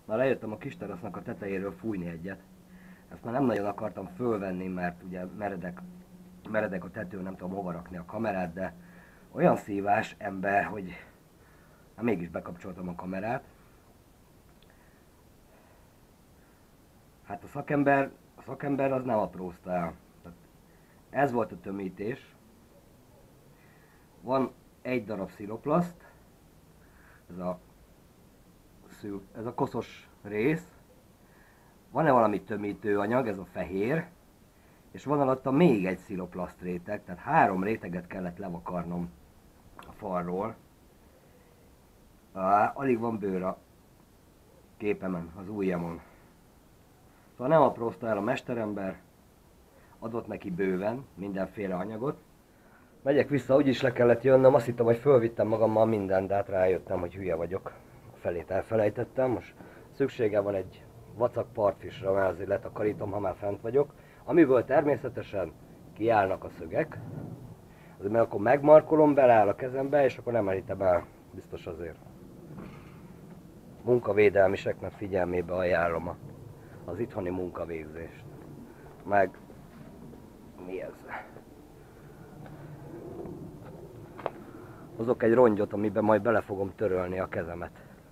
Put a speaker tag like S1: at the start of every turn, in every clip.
S1: Na, lejöttem a kis terasznak a tetejéről fújni egyet. Ezt már nem nagyon akartam fölvenni, mert ugye meredek a tetőn, nem tudom hova rakni a kamerát, de olyan szívás ember, hogy hát mégis bekapcsoltam a kamerát. Hát a szakember az nem aprózta el. Tehát ez volt a tömítés. Van egy darab sziloplaszt, ez a koszos rész. Van-e valami tömítőanyag, ez a fehér, és van alatta még egy sziloplaszt réteg, tehát 3 réteget kellett levakarnom a falról. Alig van bőr a képemen, az ujjamon. Szóval nem aprózta el a mesterember, adott neki bőven mindenféle anyagot. Megyek vissza, úgyis le kellett jönnöm, azt hittem, hogy fölvittem magammal mindent, de hát rájöttem, hogy hülye vagyok. A felét elfelejtettem, most szüksége van egy vacak partfisra, mert azért letakarítom, ha már fent vagyok. Amiből természetesen kiállnak a szögek, azért mert akkor megmarkolom, beleáll a kezembe, és akkor nem elítem el, biztos azért. Munkavédelmiseknek figyelmébe ajánlom az itthoni munkavégzést. Meg mi ez? Hozok egy rongyot, amiben majd bele fogom törölni a kezemet.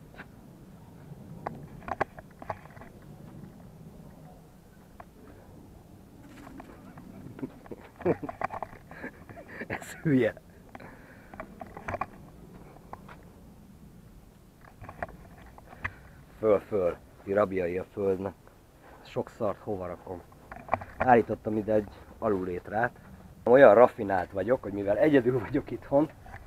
S1: Ez hülye. Föl, ti rabjai a földnek. Sok szart hova rakom. Állítottam ide egy alullétrát. Olyan raffinált vagyok, hogy mivel egyedül vagyok itthon,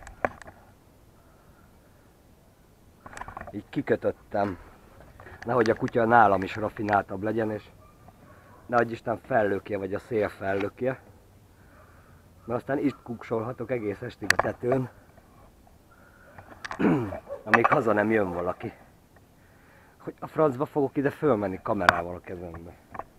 S1: így kikötöttem, nehogy a kutya nálam is raffináltabb legyen, és nehogy Isten fellökje, vagy a szél fellökje. Mert aztán itt kuksolhatok egész estig a tetőn, amíg haza nem jön valaki. Hogy a francba fogok ide fölmenni kamerával a kezembe.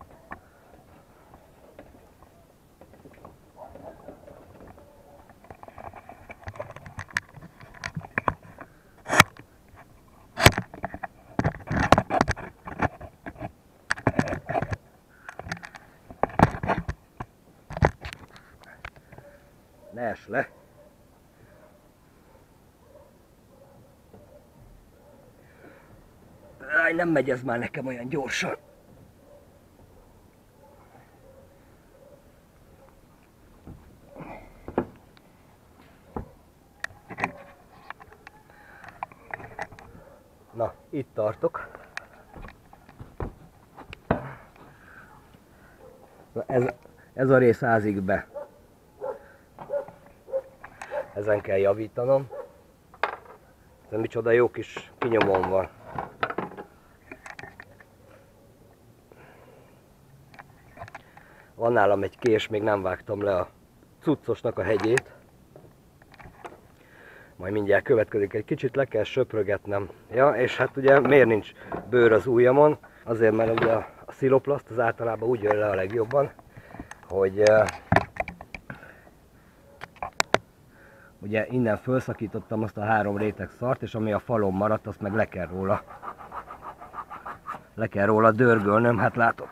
S1: Ne ess le! Áj, nem megy ez már nekem olyan gyorsan. Na, itt tartok. Na, ez a rész ázik be. Ezen kell javítanom. Ez micsoda jó kis kinyomom van. Van nálam egy kés, még nem vágtam le a cuccosnak a hegyét. Majd mindjárt következik, egy kicsit le kell söprögetnem. Ja, és hát ugye miért nincs bőr az ujjamon? Azért, mert ugye a sziloplaszt az általában úgy jön le a legjobban, hogy ugye innen felszakítottam azt a 3 réteg szart, és ami a falon maradt, azt meg le kell róla dörgölnöm. Hát látom,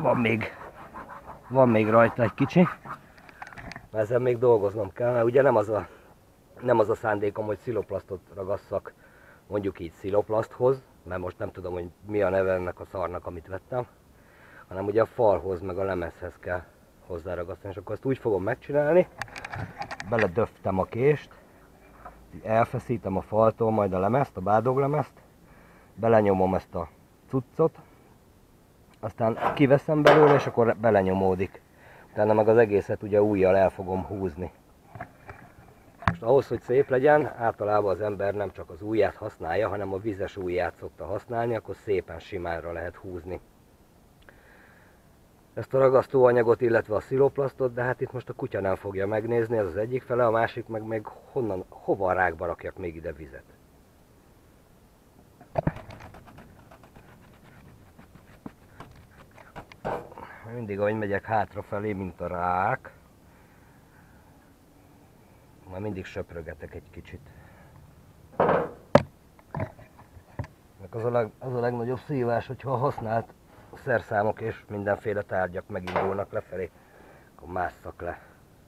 S1: van még rajta egy kicsi, ezen még dolgoznom kell, mert ugye nem az a szándékom, hogy sziloplasztot ragasszak mondjuk így sziloplaszthoz, mert most nem tudom, hogy mi a neve ennek a szarnak, amit vettem, hanem ugye a falhoz, meg a lemezhez kell hozzáragasztani, és akkor ezt úgy fogom megcsinálni, beledöftem a kést, elfeszítem a faltól majd a lemezt, a bádoglemezt, belenyomom ezt a cuccot, aztán kiveszem belőle, és akkor belenyomódik. Utána meg az egészet ugye ujjal el fogom húzni. Most ahhoz, hogy szép legyen, általában az ember nem csak az ujját használja, hanem a vizes ujját szokta használni, akkor szépen simánra lehet húzni ezt a ragasztóanyagot, illetve a sziloplasztot, de hát itt most a kutya nem fogja megnézni, ez az egyik fele, a másik meg hova a rákba rakjak még ide vizet. Mindig, ahogy megyek hátrafelé, mint a rák, már mindig söprögetek egy kicsit. az a legnagyobb szívás, hogyha a használt szerszámok és mindenféle tárgyak megindulnak lefelé, akkor másszak le.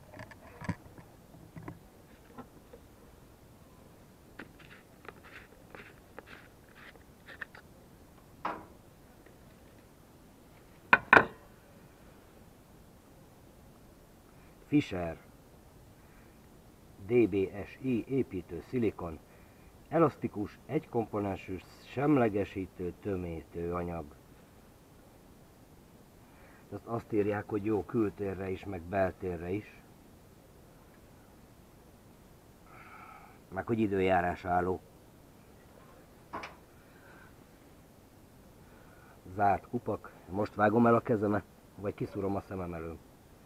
S1: Fischer DBSI építő szilikon, elasztikus, egykomponensű, semlegesítő, tömítő anyag. Azt írják, hogy jó kültérre is, meg beltérre is. Meg hogy időjárás álló. Zárt kupak. Most vágom el a kezemet, vagy kiszúrom a szemem elől.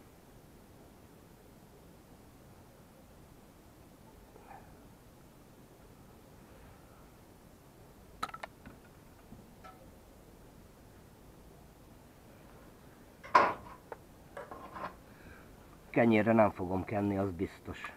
S1: Kenyérre nem fogom kenni, az biztos.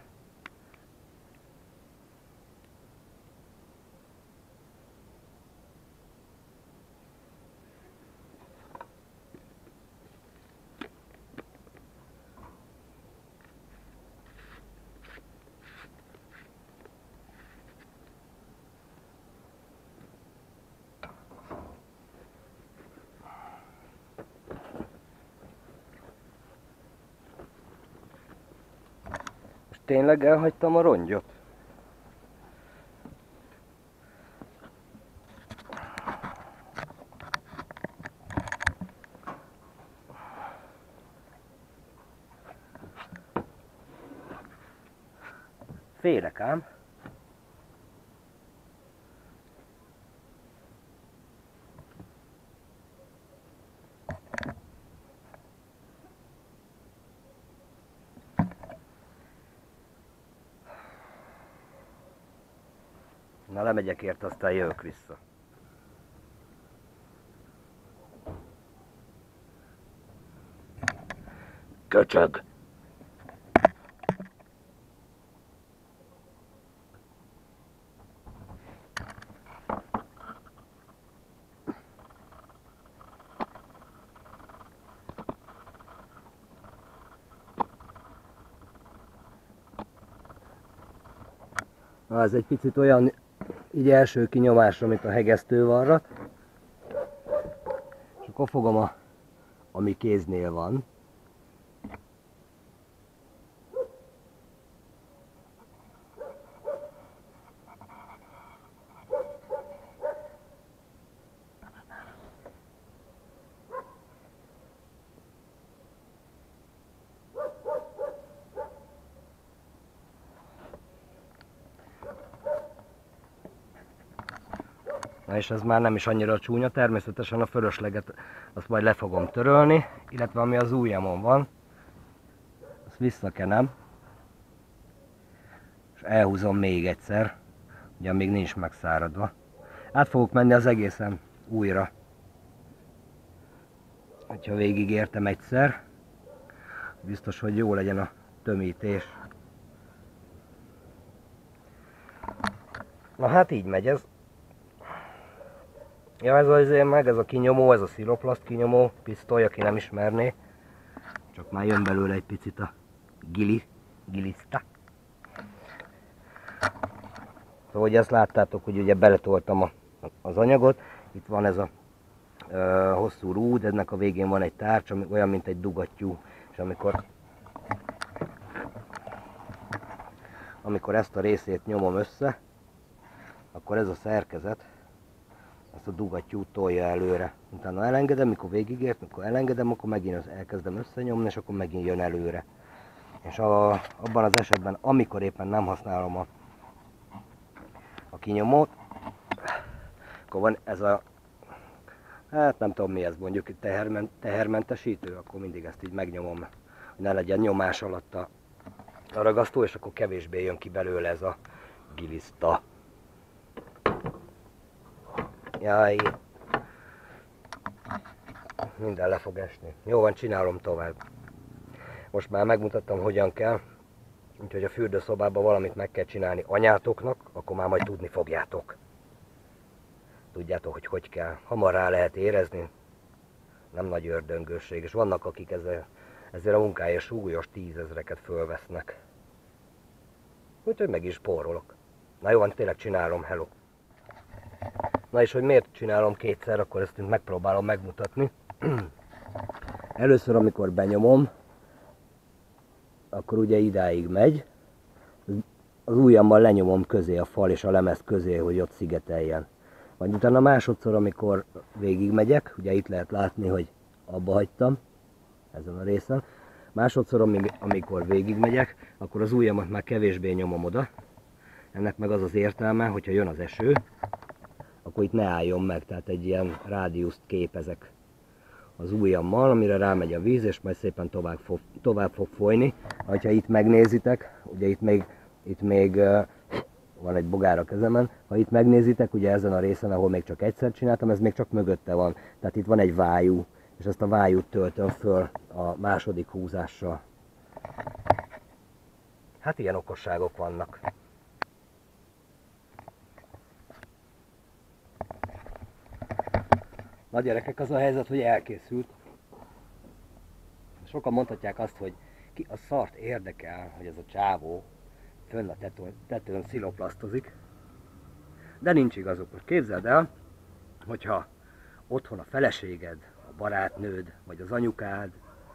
S1: Tényleg elhagytam a rongyot? Félek ám. Na, lemegyek érte, aztán jövök vissza. Köcsög! Na, ez egy picit olyan, így első kinyomásra, mint a hegesztővarrat. És akkor fogom ami kéznél van. Na és ez már nem is annyira csúnya, természetesen a fölösleget azt majd le fogom törölni, illetve ami az ujjamon van, azt visszakenem, és elhúzom még egyszer, ugye még nincs megszáradva. Át fogok menni az egészen újra, hogyha végigértem egyszer, biztos, hogy jó legyen a tömítés. Na hát így megy ez. Ja, ez azért meg, ez a kinyomó, ez a sziloplaszt kinyomó pisztoly, aki nem ismerné. Csak már jön belőle egy picit a giliszta. Szóval, hogy ezt láttátok, hogy ugye beletoltam az anyagot. Itt van ez a hosszú rúd, ennek a végén van egy tárcs, ami olyan, mint egy dugattyú. És amikor ezt a részét nyomom össze, akkor ez a szerkezet ezt a dugattyút tolja előre. Utána elengedem, mikor végigért, mikor elengedem, akkor megint elkezdem összenyomni, és akkor megint jön előre. És abban az esetben, amikor éppen nem használom a kinyomót, akkor van ez a, hát nem tudom mi ez, mondjuk tehermentesítő, akkor mindig ezt így megnyomom, hogy ne legyen nyomás alatt a ragasztó, és akkor kevésbé jön ki belőle ez a giliszta. Jaj, minden le fog esni. Jó van, csinálom tovább. Most már megmutattam, hogyan kell. Úgyhogy a fürdőszobában valamit meg kell csinálni anyátoknak, akkor már majd tudni fogjátok. tudjátok, hogy hogy kell. Hamar rá lehet érezni, nem nagy ördöngőség, és vannak, akik ezért a munkáért súlyos 10 000-eket fölvesznek. Úgyhogy meg is spórolok. Na jó, van, tényleg csinálom, hello. Na és hogy miért csinálom kétszer, akkor ezt megpróbálom megmutatni. Először, amikor benyomom, akkor ugye idáig megy. Az ujjammal lenyomom közé a fal és a lemez közé, hogy ott szigeteljen. Majd utána másodszor, amikor végigmegyek, ugye itt lehet látni, hogy abba hagytam, ezen a részen. Másodszor, amikor végigmegyek, akkor az ujjamat már kevésbé nyomom oda. Ennek meg az az értelme, hogyha jön az eső, akkor itt ne álljon meg, tehát egy ilyen rádiuszt képezek az ujjammal, amire rámegy a víz, és majd szépen tovább fog folyni. Ha itt megnézitek, ugye itt még van egy bogár a kezemen, ha itt megnézitek, ugye ezen a részen, ahol még csak egyszer csináltam, ez még csak mögötte van. Tehát itt van egy vájú, és ezt a vájút töltöm föl a második húzással. Hát ilyen okosságok vannak. Na gyerekek, az a helyzet, hogy elkészült. Sokan mondhatják azt, hogy ki a szart érdekel, hogy ez a csávó fönn a tetőn sziloplasztozik. De nincs igazuk. Most képzeld el, hogyha otthon a feleséged, a barátnőd, vagy az anyukád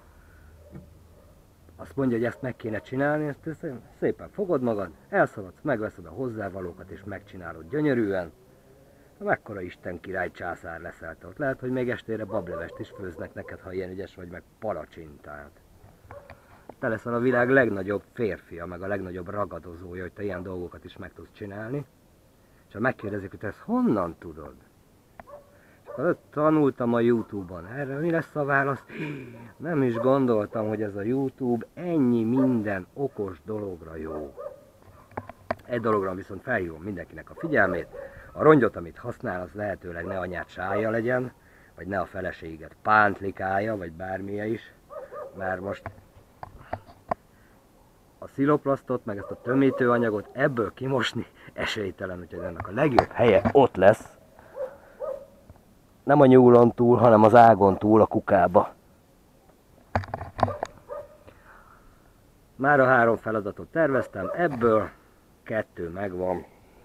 S1: azt mondja, hogy ezt meg kéne csinálni, ezt szépen fogod magad, elszaladsz, megveszed a hozzávalókat és megcsinálod gyönyörűen. Mekkora Isten király császár leszel te ott. Lehet, hogy még estére bablevest is főznek neked, ha ilyen ügyes vagy, meg palacsintát. Te leszel a világ legnagyobb férfia, meg a legnagyobb ragadozója, hogy te ilyen dolgokat is meg tudsz csinálni. És ha megkérdezik, hogy te ezt honnan tudod? És akkor tanultam a YouTube-on. Erre mi lesz a válasz? Nem is gondoltam, hogy ez a YouTube ennyi minden okos dologra jó. Egy dologra viszont felhívom mindenkinek a figyelmét. A rongyot, amit használ, az lehetőleg ne anyát sája legyen, vagy ne a feleséget pántlikája, vagy bármilyen is. Mert most a sziloplasztot, meg ezt a tömítőanyagot ebből kimosni esélytelen, úgyhogy ennek a legjobb helye ott lesz. Nem a nyúlon túl, hanem az ágon túl, a kukába. Már a 3 feladatot terveztem, ebből 2 megvan.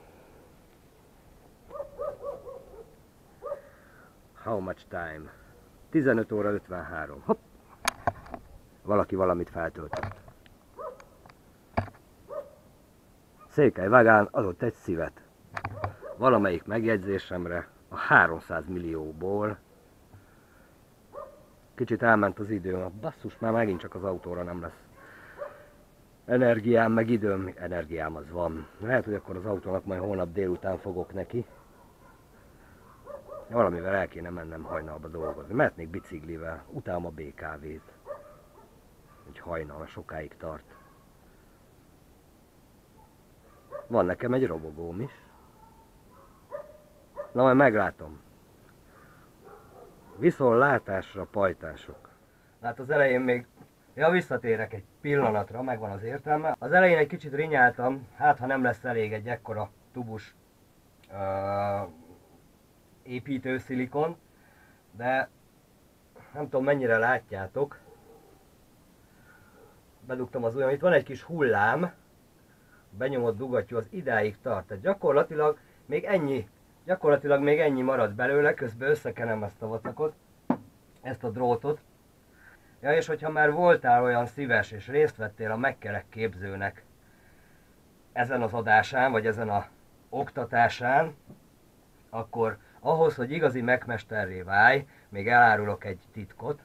S1: How much time? 15 óra 53. Hopp! Valaki valamit feltöltött. Székely Vagán adott egy szívet. Valamelyik megjegyzésemre a 300 millióból. Kicsit elment az időm. Basszus, már megint csak az autóra nem lesz energiám, meg időm. Energiám az van. Lehet, hogy akkor az autónak majd holnap délután fogok neki. Valamivel el kéne mennem hajnalba dolgozni. Mehetnék biciklivel, utálom a BKV-t. Hogy hajnal, sokáig tart. Van nekem egy robogóm is. Na majd meglátom. Viszontlátásra, pajtások. Hát az elején még... Ja, visszatérek egy pillanatra, megvan az értelme. Az elején egy kicsit rinyáltam, hát ha nem lesz elég egy ekkora tubus építőszilikon, de nem tudom mennyire látjátok. Bedugtam az ujjam, itt van egy kis hullám, benyomott dugattyú, az idáig tart. Tehát gyakorlatilag még ennyi marad belőle, közben összekenem ezt a vacakot, ezt a drótot. Ja, és hogyha már voltál olyan szíves és részt vettél a megkerek képzőnek ezen az adásán, vagy ezen a oktatásán, akkor ahhoz, hogy igazi megmesterré válj, még elárulok egy titkot.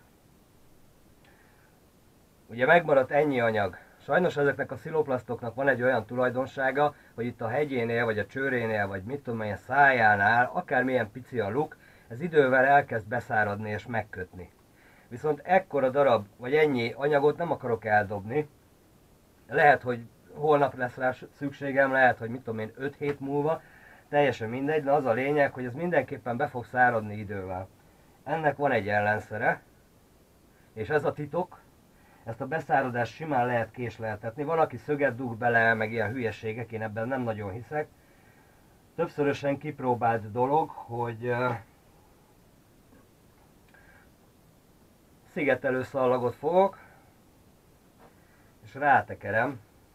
S1: Ugye megmaradt ennyi anyag. Sajnos ezeknek a sziloplasztoknak van egy olyan tulajdonsága, hogy itt a hegyénél, vagy a csőrénél, vagy mit tudom én, szájánál, akármilyen pici a luk, ez idővel elkezd beszáradni és megkötni. Viszont ekkora darab, vagy ennyi anyagot nem akarok eldobni. Lehet, hogy holnap lesz rá szükségem, lehet, hogy mit tudom én, 5 hét múlva, teljesen mindegy, de az a lényeg, hogy ez mindenképpen be fog száradni idővel. Ennek van egy ellenszere, és ez a titok, ezt a beszáradást simán lehet késleltetni. Van, aki szöget dug bele, meg ilyen hülyeségek, én ebben nem nagyon hiszek. többszörösen kipróbált dolog, hogy szigetelő szallagot fogok, és rátekerem.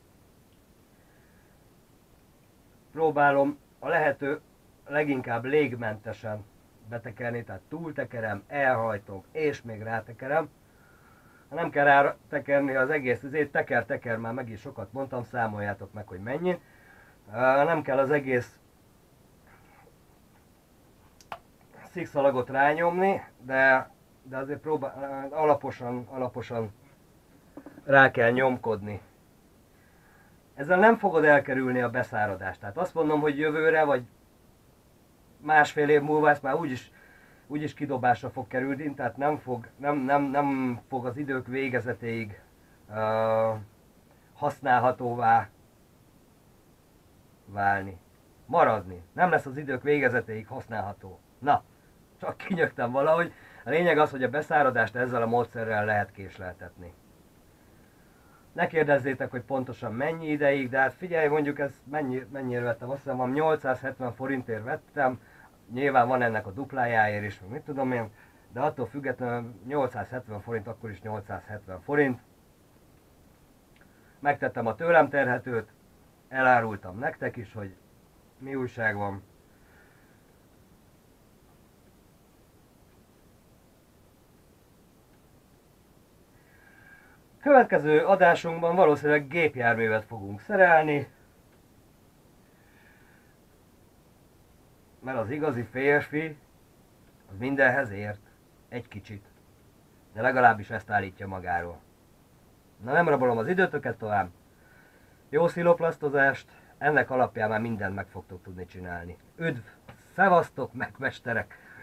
S1: Próbálom a lehető leginkább légmentesen betekerni, tehát túltekerem, elhajtok, és még rátekerem. Ha nem kell rátekerni az egész, ezért teker, már megint sokat mondtam, számoljátok meg, hogy mennyi. Nem kell az egész szikszalagot rányomni, de azért alaposan rá kell nyomkodni. Ezzel nem fogod elkerülni a beszáradást. Tehát azt mondom, hogy jövőre, vagy másfél év múlva ezt már úgyis kidobásra fog kerülni, tehát nem fog az idők végezetéig használhatóvá válni. Maradni. Nem lesz az idők végezetéig használható. Na, csak kinyögtem valahogy. A lényeg az, hogy a beszáradást ezzel a módszerrel lehet késleltetni. Ne kérdezzétek, hogy pontosan mennyi ideig, de hát figyelj, mondjuk ezt mennyire vettem, azt hiszem 870 forintért vettem, nyilván van ennek a duplájáért is, mit tudom én, de attól függetlenül 870 forint, akkor is 870 forint. Megtettem a tőlem terhetőt, elárultam nektek is, hogy mi újság van. Következő adásunkban valószínűleg gépjárművet fogunk szerelni, mert az igazi férfi az mindenhez ért, egy kicsit, de legalábbis ezt állítja magáról. Na, nem rabolom az időtöket tovább, jó sziloplasztozást, ennek alapján már mindent meg fogtok tudni csinálni. Üdv, szevasztok, megmesterek!